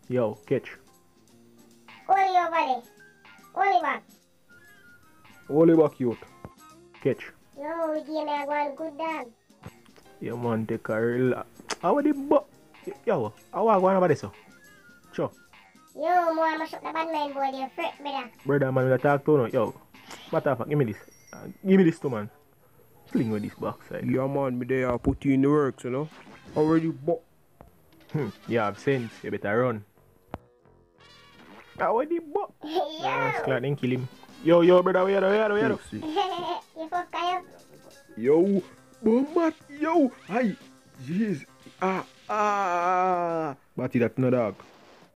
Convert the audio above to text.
Yo, catch. Only over there. Only back. Oliver cute. Catch. Yo, we game me one good dog. Yo man, take a real. How the but? Yo, how I go on about this? Sure. Yo, more mash up the bad mind boy, they're fret, brother. Brother man, we talk to no. Yo, matter of fact, give me this. Give me this too, man. Sling with this backside. Yeah, man, me there put you in the works, you know. Already bought. You have sense. You better run. How the but? Yo. Scott then kill him. Yo, brother, we are. You fuck kayo? Yo, bombat, yo, hi, jeez, Bati that no dog.